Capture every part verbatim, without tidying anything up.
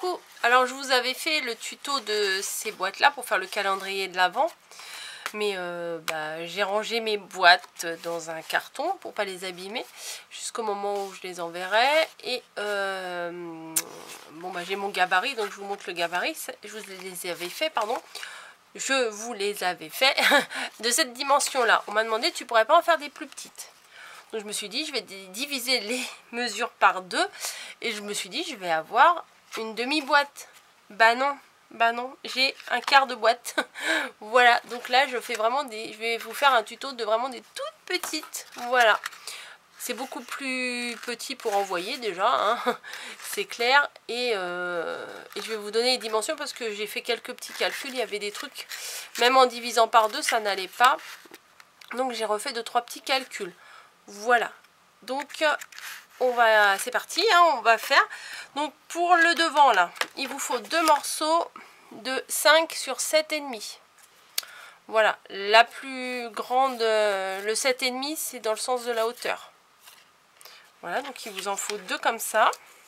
coucou. Alors je vous avais fait le tuto de ces boîtes là pour faire le calendrier de l'Avent. Mais euh, bah, j'ai rangé mes boîtes dans un carton pour pas les abîmer jusqu'au moment où je les enverrai. Et euh, bon bah j'ai mon gabarit, donc je vous montre le gabarit. Je vous les avais fait, pardon. Je vous les avais fait de cette dimension là. On m'a demandé tu pourrais pas en faire des plus petites. Donc je me suis dit je vais diviser les mesures par deux. Et je me suis dit je vais avoir une demi-boîte. Bah non. Bah non, j'ai un quart de boîte. Voilà, donc là je fais vraiment des... Je vais vous faire un tuto de vraiment des toutes petites. Voilà. C'est beaucoup plus petit pour envoyer déjà, hein. C'est clair. Et, euh, et je vais vous donner les dimensions parce que j'ai fait quelques petits calculs. Il y avait des trucs, même en divisant par deux, ça n'allait pas. Donc j'ai refait deux, trois petits calculs. Voilà. Donc on va, c'est parti, hein, on va faire. Donc pour le devant là, il vous faut deux morceaux de cinq sur sept virgule cinq. Voilà, la plus grande, le sept virgule cinq, c'est dans le sens de la hauteur. Voilà, donc il vous en faut deux comme ça.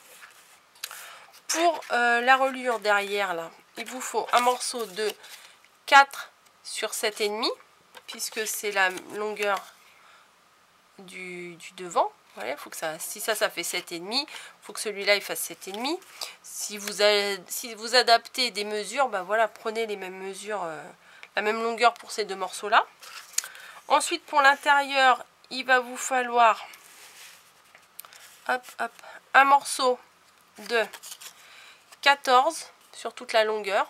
Pour euh, la reliure derrière là, il vous faut un morceau de quatre sur sept virgule cinq, puisque c'est la longueur du, du devant. Voilà, faut que ça, si ça, ça fait sept virgule cinq, il faut que celui-là, il fasse sept virgule cinq. Si vous, avez, si vous adaptez des mesures, ben voilà, prenez les mêmes mesures, euh, la même longueur pour ces deux morceaux-là. Ensuite, pour l'intérieur, il va vous falloir hop, hop, un morceau de quatorze sur toute la longueur.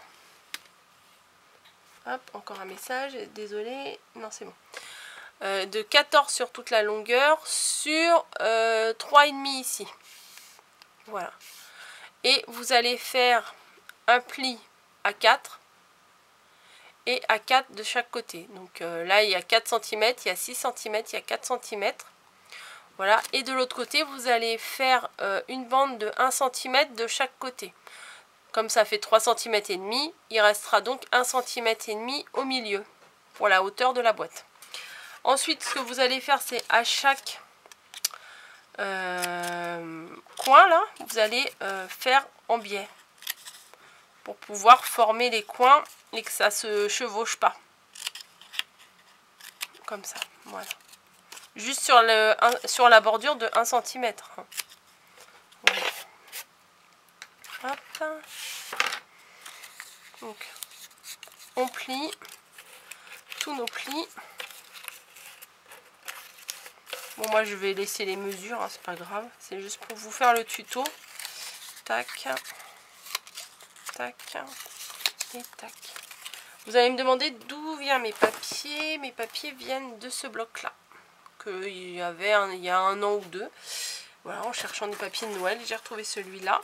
Hop, encore un message, désolé, non, c'est bon. Euh, de quatorze sur toute la longueur sur euh, trois virgule cinq ici. Voilà. Et vous allez faire un pli à quatre et à quatre de chaque côté. Donc euh, là, il y a quatre centimètres, il y a six centimètres, il y a quatre centimètres. Voilà. Et de l'autre côté, vous allez faire euh, une bande de un centimètre de chaque côté. Comme ça fait trois centimètres et demi, il restera donc un centimètre et demi au milieu pour la hauteur de la boîte. Ensuite, ce que vous allez faire, c'est à chaque euh, coin, là, vous allez euh, faire en biais pour pouvoir former les coins et que ça se chevauche pas. Comme ça, voilà. Juste sur, le, un, sur la bordure de un centimètre. Voilà. Hop. Donc, on plie tous nos plis. Bon, moi je vais laisser les mesures, hein, c'est pas grave. C'est juste pour vous faire le tuto. Tac, tac, et tac. Vous allez me demander d'où viennent mes papiers. Mes papiers viennent de ce bloc-là. Qu'il y avait un, il y a un an ou deux. Voilà, en cherchant des papiers de Noël, j'ai retrouvé celui-là.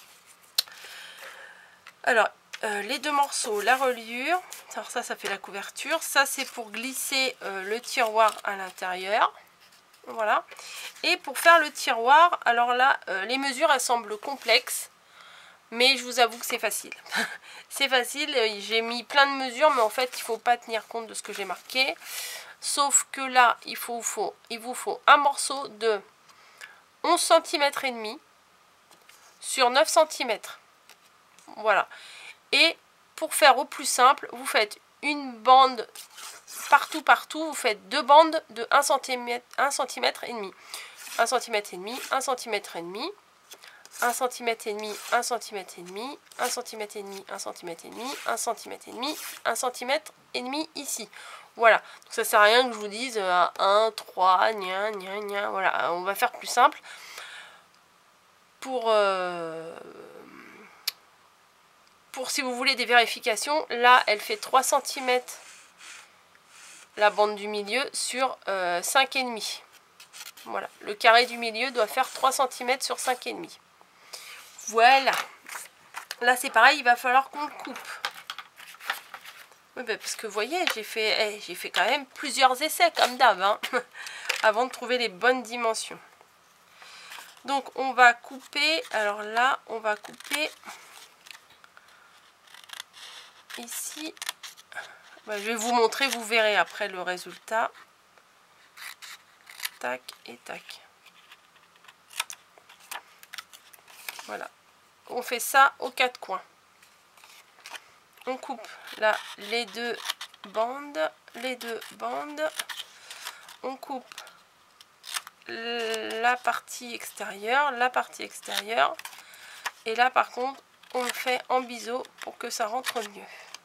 Alors, euh, les deux morceaux, la reliure. Alors ça, ça fait la couverture. Ça, c'est pour glisser euh, le tiroir à l'intérieur. Voilà. Et pour faire le tiroir, alors là, euh, les mesures, elles semblent complexes. Mais je vous avoue que c'est facile. C'est facile. J'ai mis plein de mesures, mais en fait, il ne faut pas tenir compte de ce que j'ai marqué. Sauf que là, il, faut, faut, il vous faut un morceau de onze centimètres et demi sur neuf centimètres. Voilà. Et pour faire au plus simple, vous faites une bande partout, partout. Vous faites deux bandes de un centimètre, un centimètre et demi. un centimètre et demi, un centimètre et demi. un centimètre et demi, un centimètre et demi, un centimètre et demi, un centimètre et demi, un centimètre et demi, un centimètre et demi ici. Voilà. Donc ça sert à rien que je vous dise à un, trois, gna, gna, gna. Voilà. On va faire plus simple. Pour, euh, pour si vous voulez des vérifications, là, elle fait trois centimètres la bande du milieu sur euh, cinq virgule cinq. Voilà. Le carré du milieu doit faire trois centimètres sur cinq virgule cinq. Voilà. Là, c'est pareil, il va falloir qu'on le coupe. Oui, bah, parce que vous voyez, j'ai fait, hey, j'ai fait quand même plusieurs essais, comme d'hab, hein, avant de trouver les bonnes dimensions. Donc, on va couper. Alors là, on va couper ici. Bah, je vais vous montrer, vous verrez après le résultat. Tac et tac. Voilà. on fait ça aux quatre coins. On coupe là les deux bandes, les deux bandes. On coupe la partie extérieure, la partie extérieure. Et là par contre, on le fait en biseau pour que ça rentre mieux.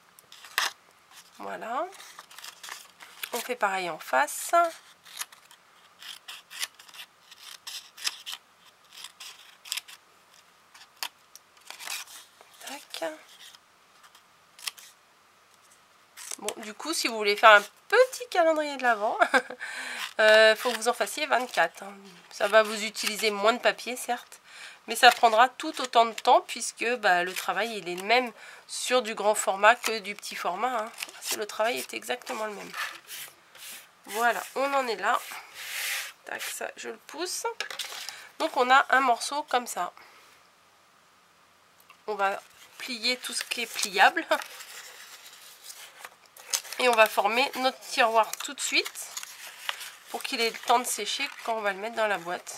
Voilà. On fait pareil en face. Tac. Bon, du coup, si vous voulez faire un petit calendrier de l'Avent, il euh, faut que vous en fassiez vingt-quatre. Hein. Ça va vous utiliser moins de papier, certes, mais ça prendra tout autant de temps puisque bah, le travail il est le même sur du grand format que du petit format. Hein. Le travail est exactement le même. Voilà, on en est là. Tac, ça, je le pousse. Donc on a un morceau comme ça. On va plier tout ce qui est pliable. Et on va former notre tiroir tout de suite pour qu'il ait le temps de sécher quand on va le mettre dans la boîte.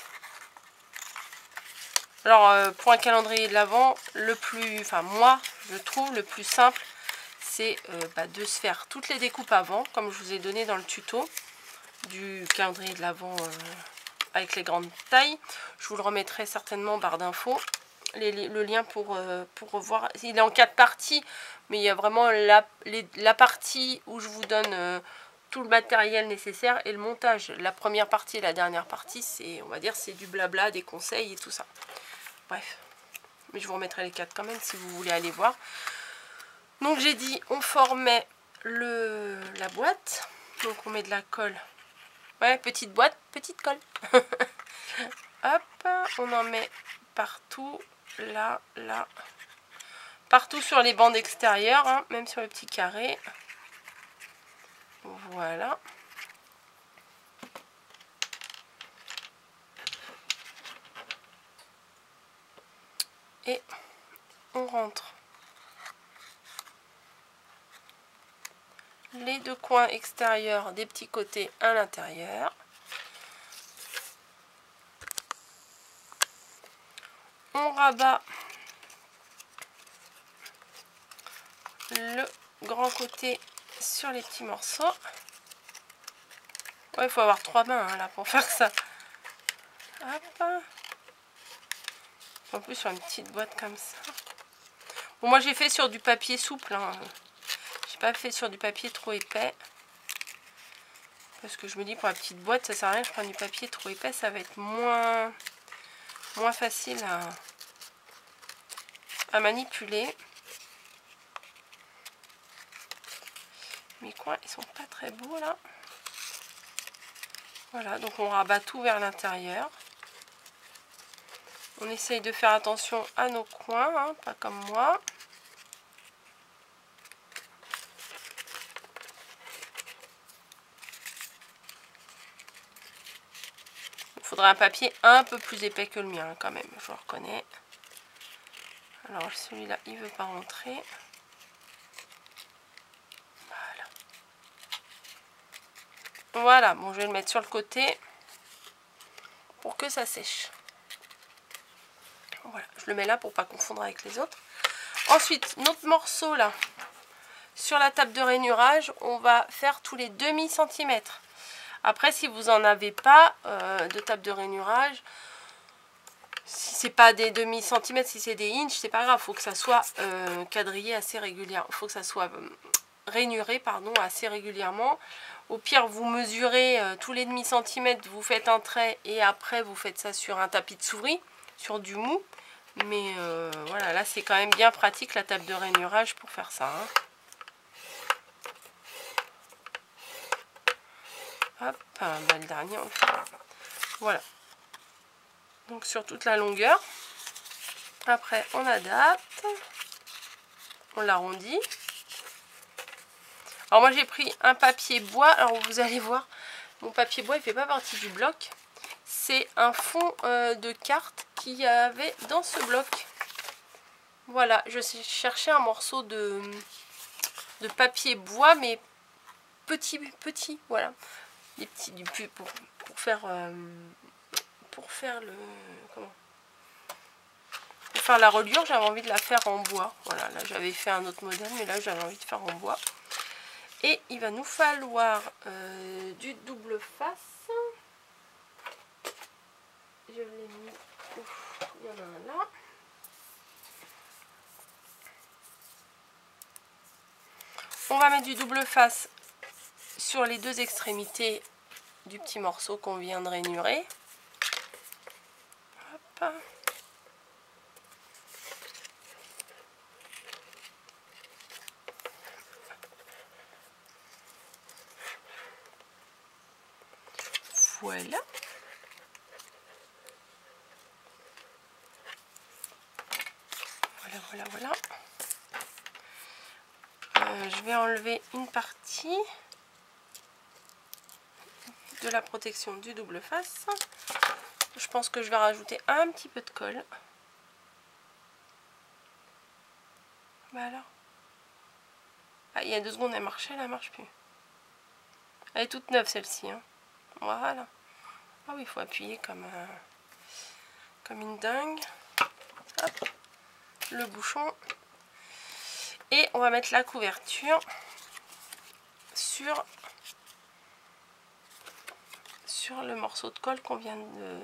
Alors euh, pour un calendrier de l'Avent, le plus, enfin moi je trouve le plus simple, c'est euh, bah, de se faire toutes les découpes avant, comme je vous ai donné dans le tuto du calendrier de l'Avent euh, avec les grandes tailles. Je vous le remettrai certainement en barre d'infos. Les, le lien pour, euh, pour revoir. Il est en quatre parties, mais il y a vraiment la, les, la partie où je vous donne euh, tout le matériel nécessaire et le montage. La première partie et la dernière partie, c'est, on va dire, c'est du blabla, des conseils et tout ça. Bref, mais je vous remettrai les quatre quand même si vous voulez aller voir. Donc j'ai dit, on formait le, la boîte. Donc on met de la colle. Ouais, petite boîte, petite colle. Hop, on en met partout. Là, là, partout sur les bandes extérieures, hein, même sur les petits carrés. Voilà. Et on rentre les deux coins extérieurs des petits côtés à l'intérieur. On rabat le grand côté sur les petits morceaux. Ouais, il faut avoir trois mains hein, là pour faire ça. Hop. En plus sur une petite boîte comme ça. Bon, moi j'ai fait sur du papier souple. Hein. J'ai pas fait sur du papier trop épais. Parce que je me dis pour la petite boîte, ça sert à rien. Je prends du papier trop épais, ça va être moins, moins facile à, à manipuler. Mes coins, ils sont pas très beaux là. Voilà, donc on rabat tout vers l'intérieur. On essaye de faire attention à nos coins, hein, pas comme moi. Il faudrait un papier un peu plus épais que le mien hein, quand même, je le reconnais. Alors celui-là, il veut pas rentrer. Voilà. Voilà, bon je vais le mettre sur le côté pour que ça sèche. Voilà, je le mets là pour pas confondre avec les autres. Ensuite, notre morceau là, sur la table de rainurage, on va faire tous les demi centimètres. Après, si vous n'en avez pas euh, de table de rainurage, si c'est pas des demi centimètres, si c'est des inches, c'est pas grave. Il faut que ça soit euh, quadrillé assez régulièrement. Il faut que ça soit euh, rainuré pardon, assez régulièrement. Au pire, vous mesurez euh, tous les demi centimètres, vous faites un trait et après vous faites ça sur un tapis de souris, sur du mou. Mais euh, voilà, là c'est quand même bien pratique la table de rainurage pour faire ça. Hein. Hop, bah, le dernier, on fait. Voilà. Donc sur toute la longueur. Après, on adapte. On l'arrondit. Alors moi j'ai pris un papier bois. Alors vous allez voir, mon papier bois il fait pas partie du bloc. C'est un fond euh, de carte qu'il y avait dans ce bloc. Voilà, je cherchais un morceau de, de papier bois, mais petit, petit, voilà. Des petits, du, pour, pour faire, euh, pour faire le, comment, pour faire la reliure, j'avais envie de la faire en bois. Voilà, là j'avais fait un autre modèle, mais là j'avais envie de faire en bois. Et il va nous falloir euh, du double face. Je l'ai mis. Ouf, il y en a un là. On va mettre du double face sur les deux extrémités du petit morceau qu'on vient de rainurer. Hop. Voilà. Voilà, voilà, voilà. Euh, je vais enlever une partie de la protection du double face. Je pense que je vais rajouter un petit peu de colle. Bah alors. Ah, il y a deux secondes elle marchait, elle ne marche plus. Elle est toute neuve celle-ci. Hein. Voilà. Ah oui, il faut appuyer comme, euh, comme une dingue. Hop. Le bouchon. Et on va mettre la couverture sur, sur le morceau de colle qu'on vient de,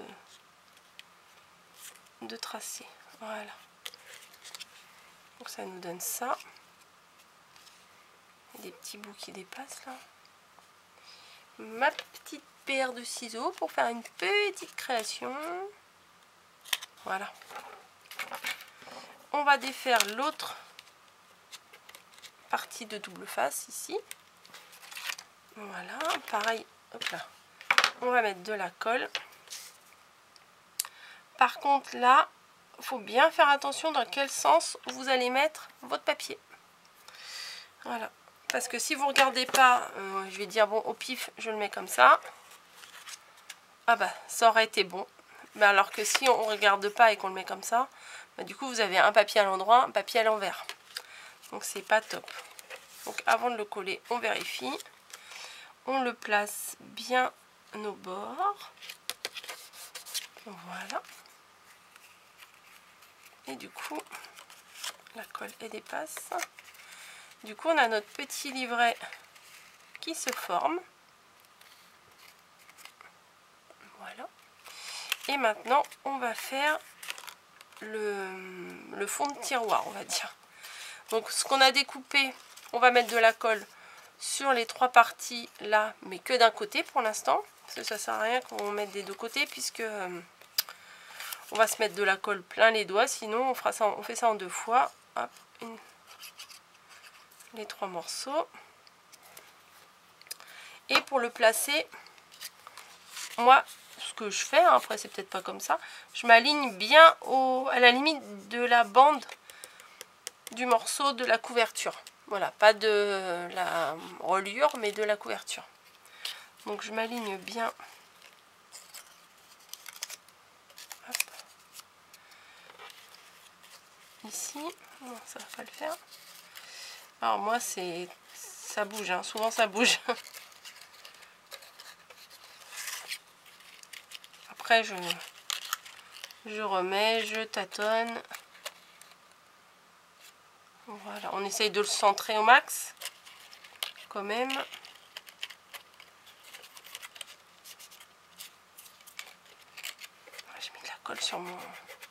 de tracer. Voilà. Donc ça nous donne ça. Des petits bouts qui dépassent là. Ma petite paire de ciseaux pour faire une petite création. Voilà. On va défaire l'autre partie de double face ici. Voilà, pareil, hop là. On va mettre de la colle. Par contre là, il faut bien faire attention dans quel sens vous allez mettre votre papier. Voilà. Parce que si vous regardez pas, euh, je vais dire bon au pif, je le mets comme ça. Ah bah ça aurait été bon. Mais alors que si on regarde pas et qu'on le met comme ça, bah, du coup vous avez un papier à l'endroit, un papier à l'envers. Donc c'est pas top. Donc avant de le coller, on vérifie. On le place bien au bord. Voilà. Et du coup, la colle elle dépasse. Du coup, on a notre petit livret qui se forme. Voilà. Et maintenant, on va faire le, le fond de tiroir, on va dire. Donc, ce qu'on a découpé, on va mettre de la colle sur les trois parties là, mais que d'un côté pour l'instant. Parce que ça sert à rien qu'on mette des deux côtés, puisque euh, on va se mettre de la colle plein les doigts. Sinon, on, fera ça, on fait ça en deux fois. Hop, une, les trois morceaux. Et pour le placer, moi, ce que je fais, hein, après c'est peut-être pas comme ça, je m'aligne bien au, à la limite de la bande du morceau de la couverture. Voilà, pas de la reliure, mais de la couverture. Donc je m'aligne bien. Hop. Ici, non, ça va pas le faire. Alors moi, c'est ça bouge, hein. Souvent ça bouge. Après, je, je remets, je tâtonne. Voilà, on essaye de le centrer au max, quand même. J'ai mis de la colle sur mon...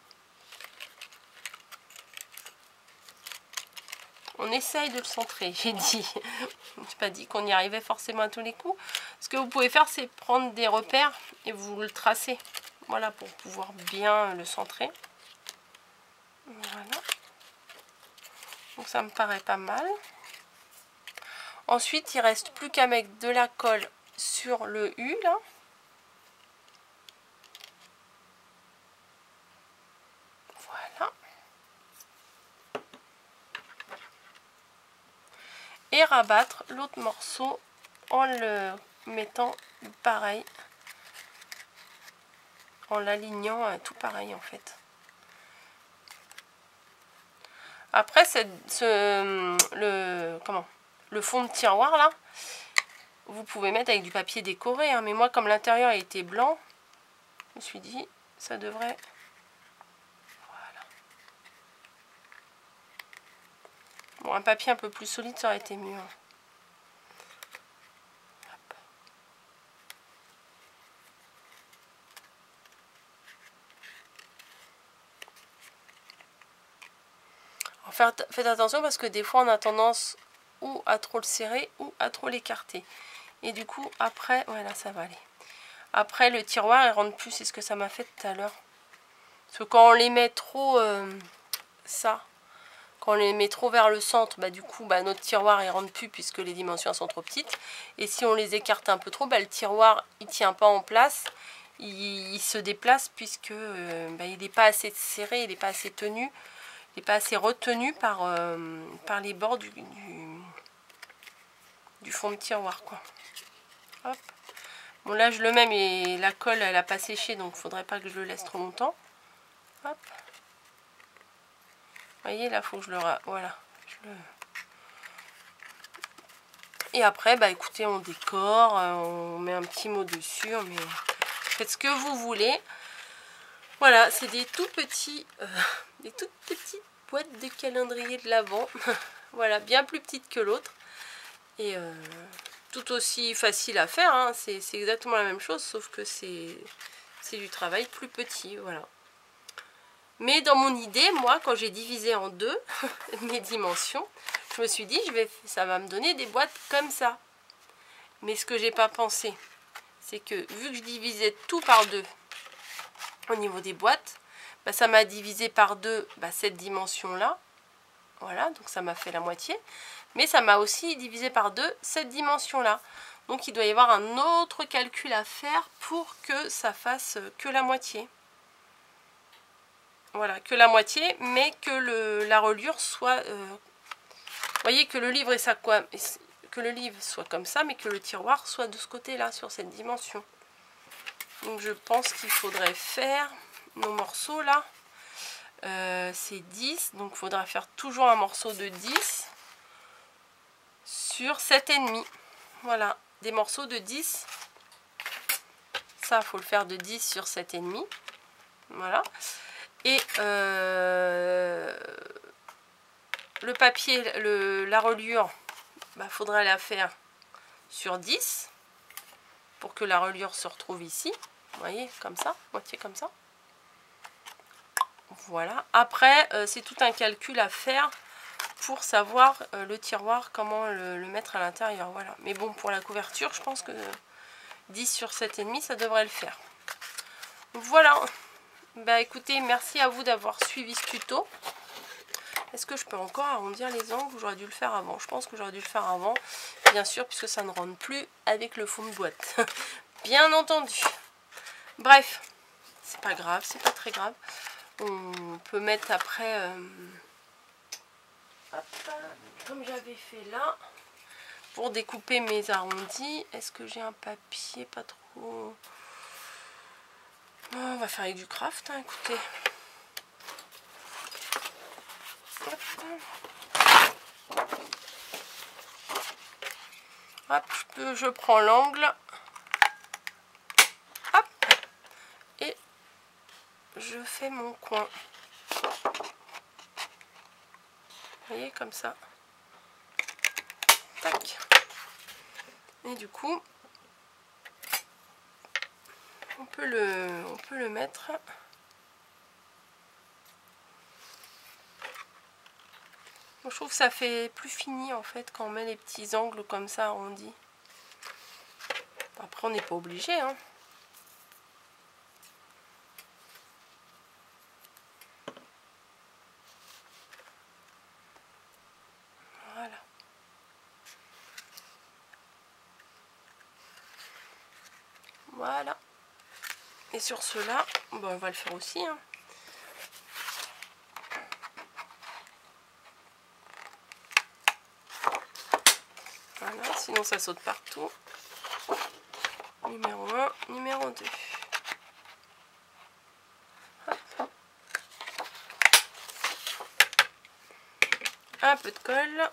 On essaye de le centrer, j'ai dit. Je n'ai pas dit qu'on y arrivait forcément à tous les coups. Ce que vous pouvez faire, c'est prendre des repères et vous le tracez. Voilà, pour pouvoir bien le centrer. Voilà. Donc ça me paraît pas mal. Ensuite, il reste plus qu'à mettre de la colle sur le U, là. Voilà. Et rabattre l'autre morceau en le mettant pareil. En l'alignant tout pareil, en fait. Après, ce, le, comment, le fond de tiroir, là, vous pouvez mettre avec du papier décoré. Hein, mais moi, comme l'intérieur était blanc, je me suis dit, ça devrait... Voilà. Bon, un papier un peu plus solide, ça aurait été mieux. Hein. Faites attention parce que des fois on a tendance ou à trop le serrer ou à trop l'écarter. Et du coup après, voilà, ça va aller. Après le tiroir il rentre plus, c'est ce que ça m'a fait tout à l'heure. Parce que quand on les met trop, euh, ça, quand on les met trop vers le centre, bah du coup bah, notre tiroir il rentre plus puisque les dimensions sont trop petites. Et si on les écarte un peu trop, bah, le tiroir il tient pas en place. Il, il se déplace puisque euh, bah, il n'est pas assez serré, il n'est pas assez tenu. Il n'est pas assez retenu par, euh, par les bords du, du, du fond de tiroir, quoi. Hop. Bon, là, je le mets, mais la colle, elle n'a pas séché, donc il ne faudrait pas que je le laisse trop longtemps. Hop. Vous voyez, là, il faut que je le... Voilà. Je le... Et après, bah écoutez, on décore, on met un petit mot dessus, mais faites ce que vous voulez. Voilà, c'est des tout petits... Euh, des toutes petites boîtes de calendrier de l'Avent. Voilà, bien plus petites que l'autre. Et euh, tout aussi facile à faire, hein. C'est exactement la même chose, sauf que c'est du travail plus petit, voilà. Mais dans mon idée, moi, quand j'ai divisé en deux mes dimensions, je me suis dit, je vais, ça va me donner des boîtes comme ça. Mais ce que j'ai pas pensé, c'est que vu que je divisais tout par deux au niveau des boîtes, bah, ça m'a divisé par deux bah, cette dimension-là. Voilà, donc ça m'a fait la moitié. Mais ça m'a aussi divisé par deux cette dimension-là. Donc il doit y avoir un autre calcul à faire pour que ça fasse que la moitié. Voilà, que la moitié, mais que le, la reliure soit... Euh, vous voyez que le livre et ça quoi, que le livre soit comme ça, mais que le tiroir soit de ce côté-là, sur cette dimension. Donc je pense qu'il faudrait faire nos morceaux là. Euh, c'est dix, donc il faudra faire toujours un morceau de dix sur sept virgule cinq. Voilà, des morceaux de dix. Ça, il faut le faire de dix sur sept virgule cinq. Voilà. Et euh, le papier, le, la reliure, bah, faudra la faire sur dix pour que la reliure se retrouve ici. Vous voyez, comme ça, moitié comme ça. Voilà. Après, euh, c'est tout un calcul à faire pour savoir euh, le tiroir, comment le, le mettre à l'intérieur. Voilà. Mais bon, pour la couverture, je pense que dix sur sept virgule cinq, ça devrait le faire. Voilà. Bah écoutez, merci à vous d'avoir suivi ce tuto. Est-ce que je peux encore arrondir les angles ou j'aurais dû le faire avant? Je pense que j'aurais dû le faire avant, bien sûr, puisque ça ne rentre plus avec le fond de boîte. Bien entendu. Bref, c'est pas grave, c'est pas très grave. On peut mettre après, euh, hop, comme j'avais fait là, pour découper mes arrondis. Est-ce que j'ai un papier pas trop... On va faire avec du craft, hein, écoutez. Hop. Hop, je, je prends l'angle. Hop. Et je fais mon coin. Vous voyez, comme ça. Tac. Et du coup, on peut le, on peut le mettre... Je trouve que ça fait plus fini en fait quand on met les petits angles comme ça arrondis. Après on n'est pas obligé, hein. Voilà. Voilà. Et sur ceux-là, bon, on va le faire aussi, hein. Voilà, sinon ça saute partout. Numéro un, numéro deux. Hop. Un peu de colle.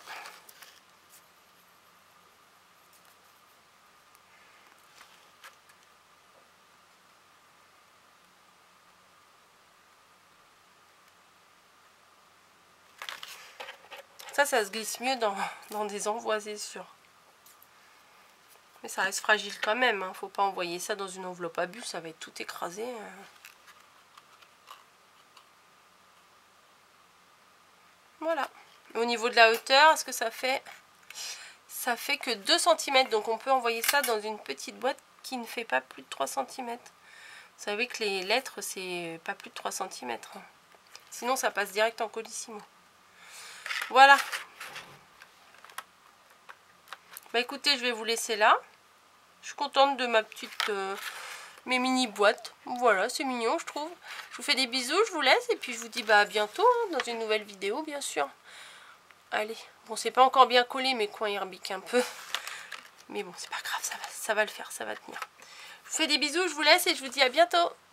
Ça, ça se glisse mieux dans, dans des envois, c'est sûr. Mais ça reste fragile quand même. Hein. Faut pas envoyer ça dans une enveloppe à bus, ça va être tout écrasé. Voilà. Au niveau de la hauteur, est-ce que ça fait... Ça fait que deux centimètres. Donc on peut envoyer ça dans une petite boîte qui ne fait pas plus de trois centimètres. Vous savez que les lettres, c'est pas plus de trois centimètres. Sinon, ça passe direct en colissimo. Voilà. Bah écoutez, je vais vous laisser là. Je suis contente de ma petite... Euh, mes mini boîtes. Voilà, c'est mignon, je trouve. Je vous fais des bisous, je vous laisse. Et puis je vous dis bah à bientôt hein, dans une nouvelle vidéo, bien sûr. Allez. Bon, c'est pas encore bien collé, mes coins ils rebiquent un peu. Mais bon, c'est pas grave, ça va, ça va le faire, ça va tenir. Je vous fais des bisous, je vous laisse et je vous dis à bientôt.